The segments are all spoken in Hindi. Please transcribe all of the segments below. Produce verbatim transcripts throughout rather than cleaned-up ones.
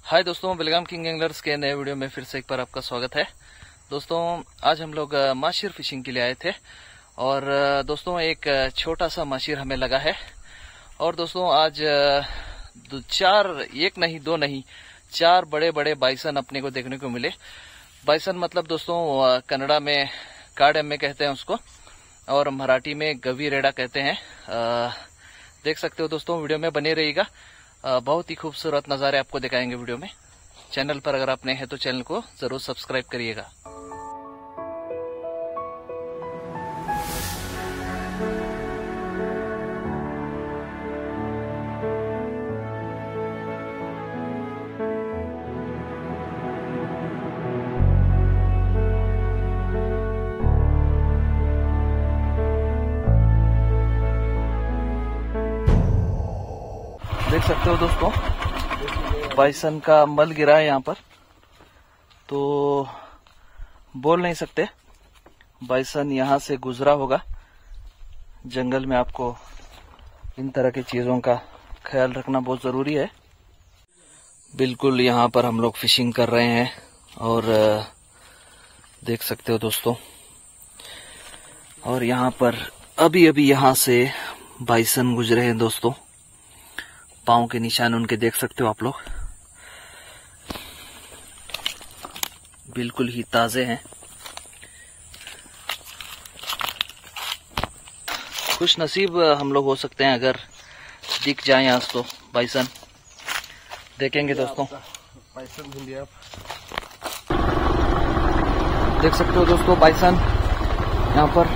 हाय दोस्तों, वेलकम किंग एंगलर्स के नए वीडियो में फिर से एक बार आपका स्वागत है। दोस्तों आज हम लोग माशीर फिशिंग के लिए आए थे और दोस्तों एक छोटा सा माशीर हमें लगा है। और दोस्तों आज दो चार एक नहीं दो नहीं चार बड़े बड़े बाइसन अपने को देखने को मिले। बाइसन मतलब दोस्तों कन्नड़ा में काडेम्मे कहते हैं उसको और मराठी में गवी रेडा कहते हैं। आ, देख सकते हो दोस्तों, वीडियो में बने रहिएगा। बहुत ही खूबसूरत नज़ारे आपको दिखाएंगे वीडियो में। चैनल पर अगर आप नए हैं तो चैनल को जरूर सब्सक्राइब करिएगा। देख सकते हो दोस्तों, बाइसन का मल गिरा है यहाँ पर, तो बोल नहीं सकते। बाइसन यहाँ से गुजरा होगा। जंगल में आपको इन तरह की चीजों का ख्याल रखना बहुत जरूरी है। बिल्कुल यहाँ पर हम लोग फिशिंग कर रहे हैं और देख सकते हो दोस्तों, और यहाँ पर अभी अभी यहाँ से बाइसन गुजरे हैं दोस्तों। पाँव के निशान उनके देख सकते हो आप लोग, बिल्कुल ही ताजे हैं। खुश नसीब हम लोग हो सकते हैं अगर दिख जाए आज तो बाइसन। देखेंगे दोस्तों, बाइसन ढूंढिए आप। देख सकते हो दोस्तों बाइसन यहाँ पर,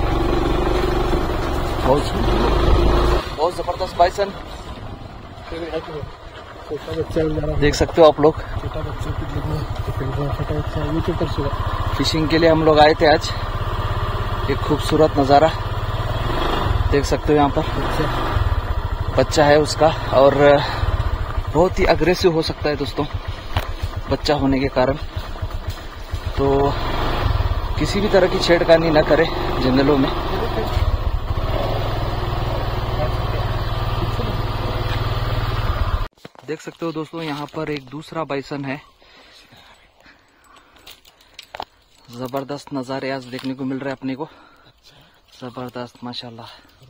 बहुत बहुत जबरदस्त बाइसन देख सकते हो आप लोग। फिशिंग के लिए हम लोग आए थे आज। एक खूबसूरत नज़ारा देख सकते हो, यहाँ पर बच्चा है उसका और बहुत ही अग्रेसिव हो सकता है दोस्तों बच्चा होने के कारण। तो किसी भी तरह की छेड़खानी न करें जंगलों में। देख सकते हो दोस्तों, यहाँ पर एक दूसरा बाइसन है। जबरदस्त नज़ारे आज देखने को मिल रहे हैं अपने को, जबरदस्त माशाल्लाह।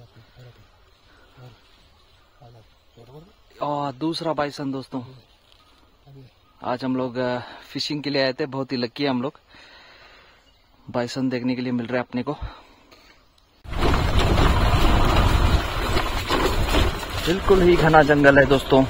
और दूसरा बाइसन दोस्तों, आज हम लोग फिशिंग के लिए आए थे। बहुत ही लकी है हम लोग, बाइसन देखने के लिए मिल रहा है अपने को। बिल्कुल ही घना जंगल है दोस्तों।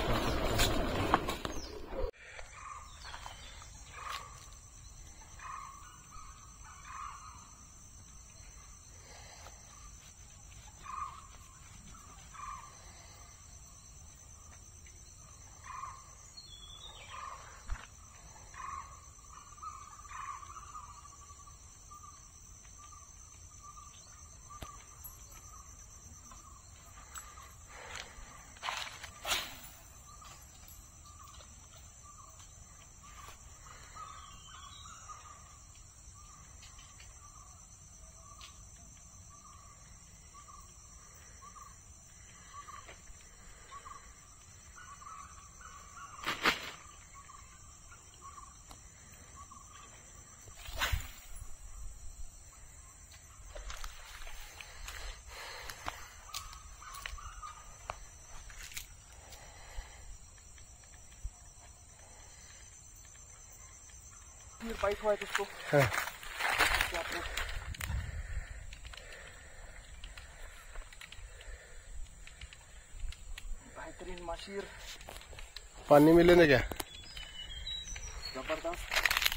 बाइट हुआ है इसको। हाँ। बेहतरीन माशीर। पानी में लेने क्या? जबरदस्त।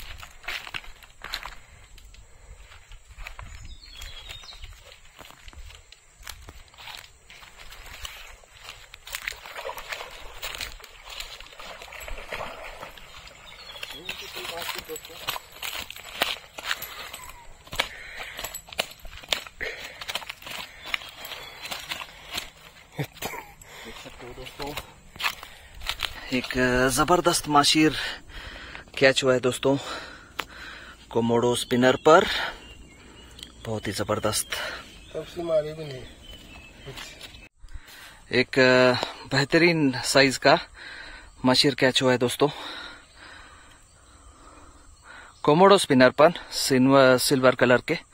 देख सकते हो दोस्तों, एक जबरदस्त माशीर कैच हुआ है दोस्तों कोमोडो स्पिनर पर। बहुत ही जबरदस्त। एक बेहतरीन साइज का माशीर कैच हुआ है दोस्तों। कोमोडो स्पिनर पन सिल्वर कलर के